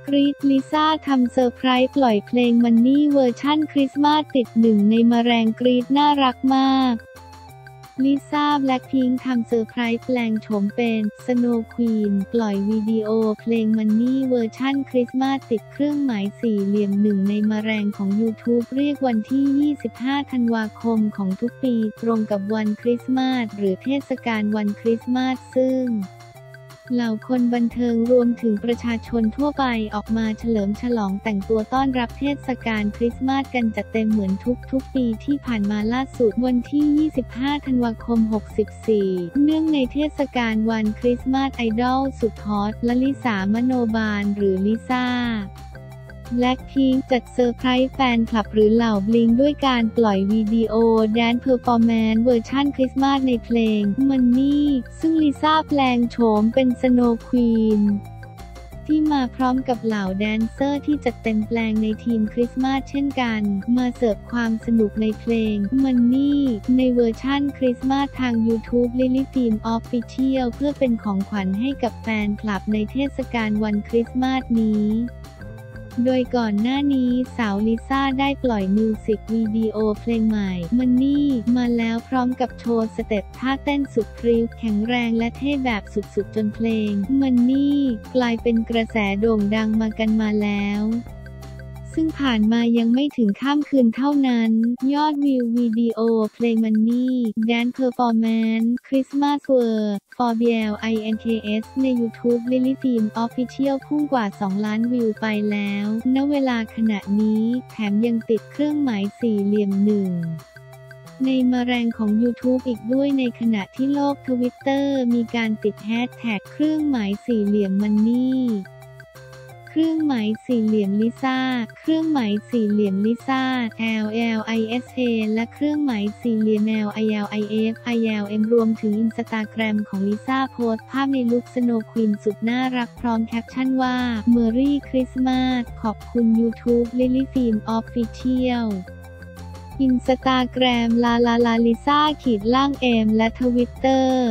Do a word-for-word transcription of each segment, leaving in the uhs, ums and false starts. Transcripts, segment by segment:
กรี๊ดลิซ่าทำเซอร์ไพรส์ปล่อยเพลงมันนี่เวอร์ชั่นคริสต์มาสติดหนึ่งในมะแรงกรี๊ดน่ารักมากลิซ่าแบล็คพิงค์ทำเซอร์ไพรส์แปลงโฉมเป็นสโนว์ควีนปล่อยวิดีโอเพลงมันนี่เวอร์ชั่นคริสต์มาสติดเครื่องหมายสี่เหลี่ยมหนึ่งในมะแรงของ ยูทูบ เรียกวันที่ยี่สิบห้าธันวาคมของทุกปีตรงกับวันคริสต์มาสหรือเทศกาลวันคริสต์มาสซึ่งเหล่าคนบันเทิงรวมถึงประชาชนทั่วไปออกมาเฉลิมฉลองแต่งตัวต้อนรับเทศกาลคริสต์มาสกันจัดเต็มเหมือนทุกๆปีที่ผ่านมาล่าสุดวันที่ยี่สิบห้าธันวาคมหกสี่เนื่องในเทศกาลวันคริสต์มาสไอดอลสุดฮอตลลิสามโนบาลหรือลิซ่าแบล็คพิงค์จัดเซอร์ไพรส์แฟนคลับหรือเหล่าบลิงด้วยการปล่อยวิดีโอแดนซ์เพอร์ฟอร์แมนซ์เวอร์ชั่นคริสต์มาสในเพลงมันนี่ซึ่งลิซ่าแปลงโฉมเป็นสโนว์ควีนที่มาพร้อมกับเหล่าแดนเซอร์ที่จัดเต็มแปลงในทีมคริสต์มาสเช่นกันมาเสิร์ฟความสนุกในเพลงมันนี่ในเวอร์ชั่นคริสต์มาสทาง ยูทูบ Lily Team Official เพื่อเป็นของขวัญให้กับแฟนคลับในเทศกาลวันคริสต์มาสนี้โดยก่อนหน้านี้สาวลิซ่าได้ปล่อยมิวสิกวิดีโอเพลงใหม่มันนี่มาแล้วพร้อมกับโชว์สเต็ปท่าเต้นสุดพริ้วแข็งแรงและเท่แบบสุดๆจนเพลงมันนี่กลายเป็นกระแสโด่งดังมากันมาแล้วซึ่งผ่านมายังไม่ถึงข้ามคืนเท่านั้นยอดวิววิดีโอเพลงมันนี่ Dance Performance Christmas World for บี แอล ไอ เอ็น เค เอส ใน ยูทูบ Lily Team Official พุ่งกว่าสองล้านวิวไปแล้วณเวลาขณะนี้แถมยังติดเครื่องหมายสี่เหลี่ยมหนึ่งในมะแรงของ ยูทูบ อีกด้วยในขณะที่โลกทวิตเตอร์มีการติดแฮชแท็กเครื่องหมายสี่เหลี่ยมมันนี่เครื่องหมายสี่เหลี่ยมลิซ่าเครื่องหมายสี่เหลี่ยมลิซ่า แอล แอล ไอ เอส เอ และเครื่องหมายสี่เหลี่ยม แอล ไอ แอล ไอ เอฟ ไอ แอล เอ็ม รวมถึงอินสตาแกรมของลิซ่าโพสต์ภาพในลุคสโนว์ควีนสุดน่ารักพร้อมแคปชั่นว่า Merry Christmas ขอบคุณ ยูทูบ Lily Team Official อินสตาแกรมลาลาลาลิซ่าขีดล่างเอ็มและทวิตเตอร์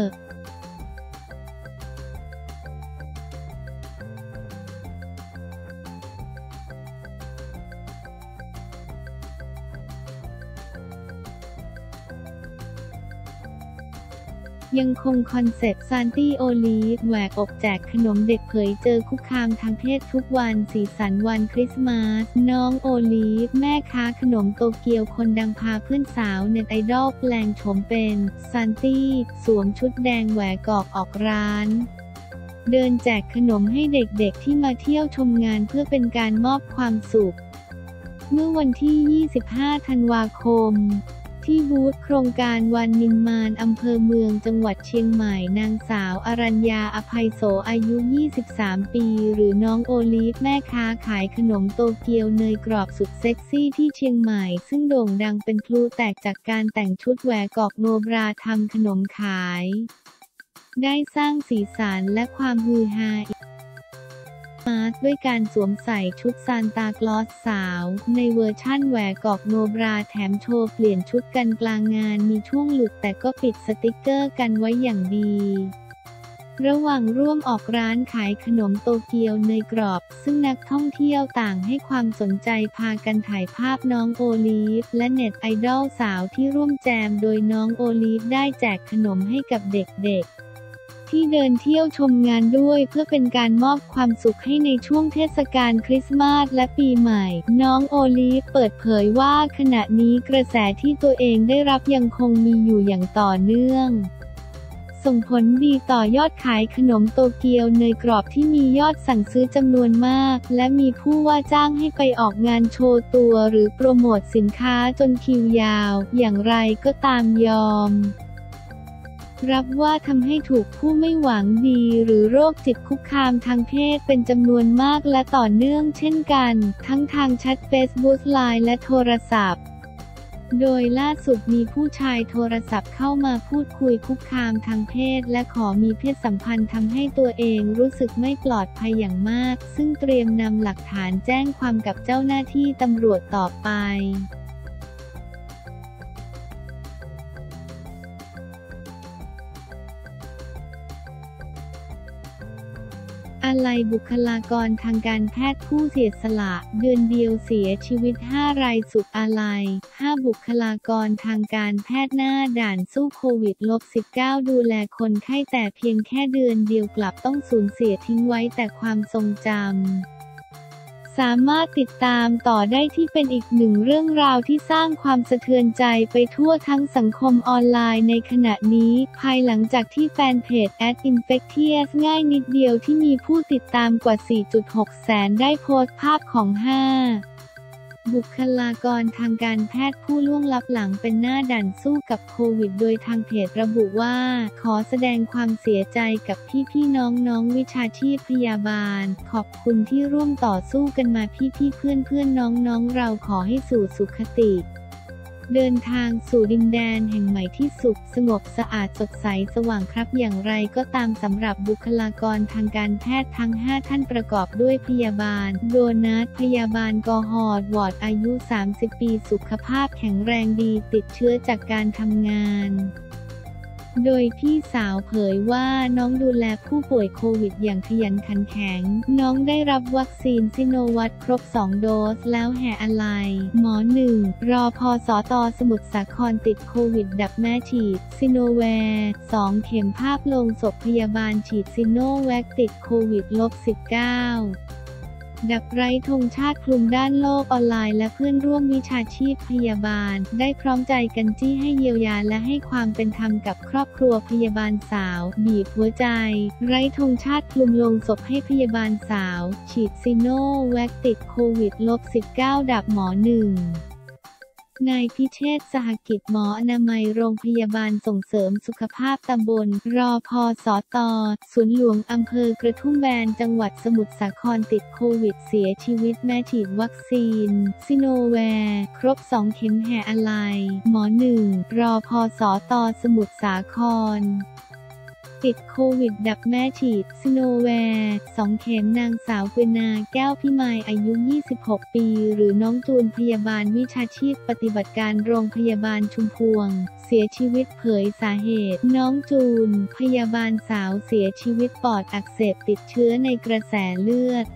ยังคงคอนเซปต์ซานตี้โอลีฟแหวกอกแจกขนมเด็กเผยเจอคุกคามทางเพศทุกวันสีสันวันคริสต์มาสน้องโอลีฟแม่ค้าขนมโตเกียวคนดังพาเพื่อนสาวเน็ตไอดอลแปลงโฉมเป็นซานตี้สวมชุดแดงแหวกอกออกร้านเดินแจกขนมให้เด็กๆที่มาเที่ยวชมงานเพื่อเป็นการมอบความสุขเมื่อวันที่ยี่สิบห้าธันวาคมที่บูธโครงการวันนิมมานอำเภอเมืองจังหวัดเชียงใหม่นางสาวอรัญญาอภัยโสอายุยี่สิบสามปีหรือน้องโอลีฟแม่ค้าขายขนมโตเกียวเนยกรอบสุดเซ็กซี่ที่เชียงใหม่ซึ่งโด่งดังเป็นพลุแตกจากการแต่งชุดแหวกอกโนบราทำขนมขายได้สร้างสีสันและความฮือฮามาสด้วยการสวมใส่ชุดซานตาคลอสสาวในเวอร์ชั่นแหวกอกโนบราแถมโชว์เปลี่ยนชุดกันกลางงานมีช่วงหลุดแต่ก็ปิดสติกเกอร์กันไว้อย่างดีระหว่างร่วมออกร้านขายขนมโตเกียวเนยกรอบซึ่งนักท่องเที่ยวต่างให้ความสนใจพากันถ่ายภาพน้องโอลีฟและเน็ตไอดอลสาวที่ร่วมแจมโดยน้องโอลีฟได้แจกขนมให้กับเด็กๆที่เดินเที่ยวชมงานด้วยเพื่อเป็นการมอบความสุขให้ในช่วงเทศกาลคริสต์มาสและปีใหม่น้องโอลีฟเปิดเผยว่าขณะนี้กระแสที่ตัวเองได้รับยังคงมีอยู่อย่างต่อเนื่องส่งผลดีต่อยอดขายขนมโตเกียวเนยกรอบที่มียอดสั่งซื้อจำนวนมากและมีผู้ว่าจ้างให้ไปออกงานโชว์ตัวหรือโปรโมทสินค้าจนคิวยาวอย่างไรก็ตามยอมรับว่าทำให้ถูกผู้ไม่หวังดีหรือโรคจิตคุกคามทางเพศเป็นจำนวนมากและต่อเนื่องเช่นกันทั้งทางแชทเฟซบุ๊กไลน์และโทรศัพท์โดยล่าสุดมีผู้ชายโทรศัพท์เข้ามาพูดคุยคุกคามทางเพศและขอมีเพศสัมพันธ์ทำให้ตัวเองรู้สึกไม่ปลอดภัยอย่างมากซึ่งเตรียมนำหลักฐานแจ้งความกับเจ้าหน้าที่ตำรวจต่อไปอาลัยบุคลากรทางการแพทย์ผู้เสียสละเดือนเดียวเสียชีวิตห้ารายสุดอาลัยห้าบุคลากรทางการแพทย์หน้าด่านสู้โควิด สิบเก้า ดูแลคนไข้แต่เพียงแค่เดือนเดียวกลับต้องสูญเสียทิ้งไว้แต่ความทรงจำสามารถติดตามต่อได้ที่เป็นอีกหนึ่งเรื่องราวที่สร้างความสะเทือนใจไปทั่วทั้งสังคมออนไลน์ในขณะนี้ภายหลังจากที่แฟนเพจ แอท Infectious ง่ายนิดเดียวที่มีผู้ติดตามกว่า สี่จุดหก แสนได้โพสต์ภาพของห้าบุคลากรทางการแพทย์ผู้ล่วงลับหลังเป็นหน้าด่านสู้กับโควิดโดยทางเพจระบุว่าขอแสดงความเสียใจกับพี่ๆน้องๆวิชาชีพพยาบาลขอบคุณที่ร่วมต่อสู้กันมาพี่ๆเพื่อนๆน้องๆเราขอให้สู่สุขติเดินทางสู่ดินแดนแห่งใหม่ที่สุขสงบสะอาดสดใสสว่างครับอย่างไรก็ตามสำหรับบุคลากรทางการแพทย์ทั้งห้าท่านประกอบด้วยพยาบาลโดนัทพยาบาลกอฮอดวอร์ดอายุสามสิบปีสุขภาพแข็งแรงดีติดเชื้อจากการทำงานโดยพี่สาวเผยว่าน้องดูแลผู้ป่วยโควิดอย่างขยันขันแข็งน้องได้รับวัคซีนซิโนแวคครบสองโดสแล้วแห่อาลัยหมอหนึ่งรอพสตสมุทรสาครติดโควิดดับแม่ฉีดซิโนแวคสองเข็มภาพลงศพพยาบาลฉีดซิโนแวคติดโควิด สิบเก้าดับไร้ธงชาติคลุมด้านโลกออนไลน์และเพื่อนร่วมวิชาชีพพยาบาลได้พร้อมใจกันจี้ให้เยียวยาและให้ความเป็นธรรมกับครอบครัวพยาบาลสาวบีบหัวใจไร้ธงชาติคลุมลงศพให้พยาบาลสาวฉีดซิโนแวคติดโควิด สิบเก้า ดับหมอหนึ่งนายพิเชษฐ์สหกิจหมออนามัยโรงพยาบาลส่งเสริมสุขภาพตำบลรอพสตศูนย์หลวงอำเภอกระทุ่มแบนจังหวัดสมุทรสาครติดโควิดเสียชีวิตแม่ฉีดวัคซีนซิโนแวคครบสองเข็มแห่อาลัยหมอหนึ่งรอพสตสมุทรสาครติดโควิดดับแม่ฉีดซิโนแวคสองเข็มนางสาวเกวนาแก้วพิมายอายุยี่สิบหกปีหรือน้องจูนพยาบาลวิชาชีพปฏิบัติการโรงพยาบาลชุมพวงเสียชีวิตเผยสาเหตุน้องจูนพยาบาลสาวเสียชีวิตปอดอักเสบติดเชื้อในกระแสเลือด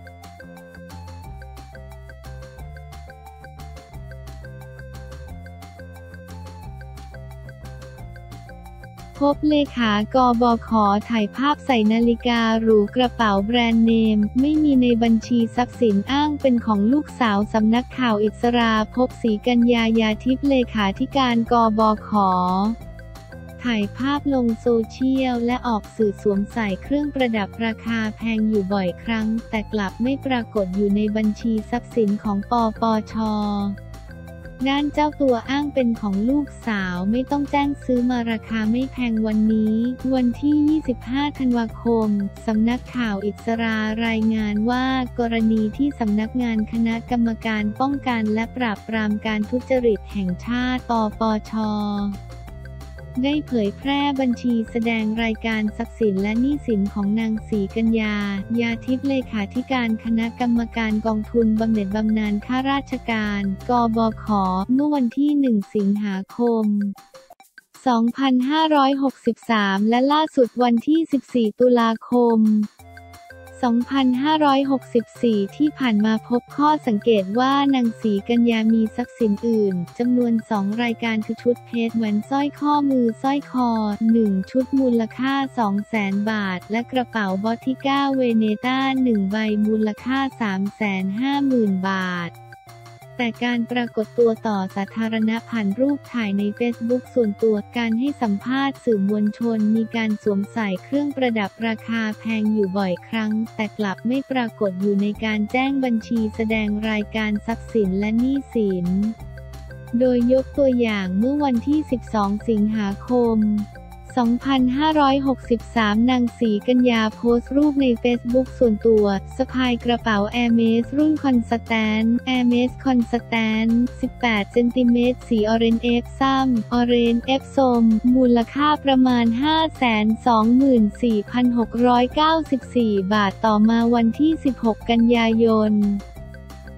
พบเลขากบข.ถ่ายภาพใส่นาฬิกาหรูกระเป๋าแบรนด์เนมไม่มีในบัญชีทรัพย์สินอ้างเป็นของลูกสาวสำนักข่าวอิสราพบศรีกัญญายาทิพย์เลขาธิการกบข.ถ่ายภาพลงโซเชียลและออกสื่อสวมใส่เครื่องประดับราคาแพงอยู่บ่อยครั้งแต่กลับไม่ปรากฏอยู่ในบัญชีทรัพย์สินของปปช.ด้านเจ้าตัวอ้างเป็นของลูกสาวไม่ต้องแจ้งซื้อมาราคาไม่แพงวันนี้วันที่ยี่สิบห้าธันวาคมสำนักข่าวอิสรารายงานว่ากรณีที่สำนักงานคณะกรรมการป้องกันและปราบปรามการทุจริตแห่งชาติปปช.ได้เผยแพร่บัญชีแสดงรายการทรัพย์สินและหนี้สินของนางศรีกัญญายาทิพย์เลขาธิการคณะกรรมการกองทุนบำเหน็จบำนาญข้าราชการกบข.เมื่อวันที่หนึ่งสิงหาคมสองพันห้าร้อยหกสิบสามและล่าสุดวันที่สิบสี่ตุลาคมสองพันห้าร้อยหกสิบสี่ ที่ผ่านมาพบข้อสังเกตว่านางศรีกัญญามีทรัพย์สินอื่นจำนวนสองรายการคือชุดเพชรแหวนสร้อยข้อมือสร้อยคอหนึ่งชุดมูลค่า สองแสน บาทและกระเป๋าบอตติก้าเวเนต้าหนึ่งใบมูลค่า สามแสนห้าหมื่น บาทแต่การปรากฏตัวต่อสาธารณะผ่านรูปถ่ายในเฟซบุ๊กส่วนตัวการให้สัมภาษณ์สื่อมวลชนมีการสวมใส่เครื่องประดับราคาแพงอยู่บ่อยครั้งแต่กลับไม่ปรากฏอยู่ในการแจ้งบัญชีแสดงรายการทรัพย์สินและหนี้สินโดยยกตัวอย่างเมื่อวันที่สิบสองสิงหาคมสองพันห้าร้อยหกสิบสาม นางศรีกัญญาโพสต์รูปในเฟซบุ๊กส่วนตัวสะพายกระเป๋า Hermes รุ่นคอนสแตนต์ Hermes คอนสแตนต์ สิบแปด เซนติเมตรสีออเรนจ์เอฟซัมออเรนจ์เอฟส้มมูลค่าประมาณ ห้าแสนสองหมื่นสี่พันหกร้อยเก้าสิบสี่ บาทต่อมาวันที่สิบหกกันยายน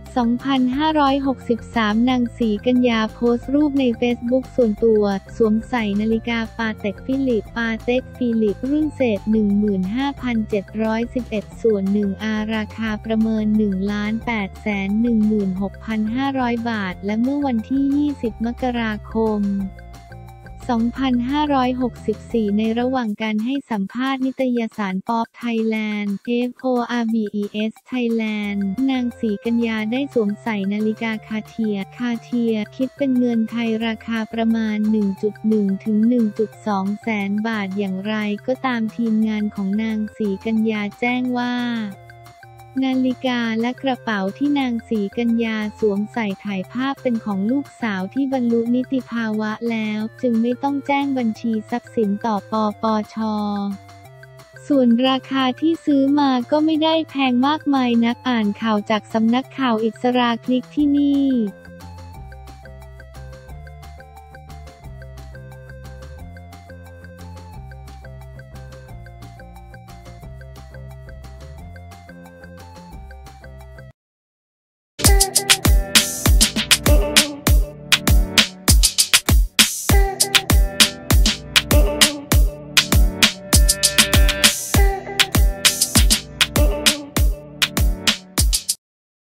สองพันห้าร้อยหกสิบสาม นางศรีกัญญาโพสต์รูปในเฟซบุ๊กส่วนตัวสวมใส่นาฬิกาปาเต็กฟิลิปปาเต็กฟิลิปรุ่นเศษ หนึ่งหมื่นห้าพันเจ็ดร้อยสิบเอ็ด ส่วนหนึ่งอาราคาประเมิน หนึ่งล้านแปดแสนหนึ่งหมื่นหกพันห้าร้อย บาทและเมื่อวันที่ ยี่สิบ มกราคม สองพันห้าร้อยหกสิบสี่ ในระหว่างการให้สัมภาษณ์นิตยสารป๊อปไทยแลนด์ เอฟ โอ อาร์ บี อี เอส Thailand นางศรีกัญญาได้สวมใส่นาฬิกาคาเทียคาเทียคิดเป็นเงินไทยราคาประมาณ หนึ่งจุดหนึ่ง ถึง หนึ่งจุดสอง แสนบาทอย่างไรก็ตามทีมงานของนางศรีกัญญาแจ้งว่านาฬิกาและกระเป๋าที่นางศรีกัญญาสวมใส่ถ่ายภาพเป็นของลูกสาวที่บรรลุนิติภาวะแล้วจึงไม่ต้องแจ้งบัญชีทรัพย์สินต่อปปช.ส่วนราคาที่ซื้อมาก็ไม่ได้แพงมากมายนักอ่านข่าวจากสำนักข่าวอิสราคลิกที่นี่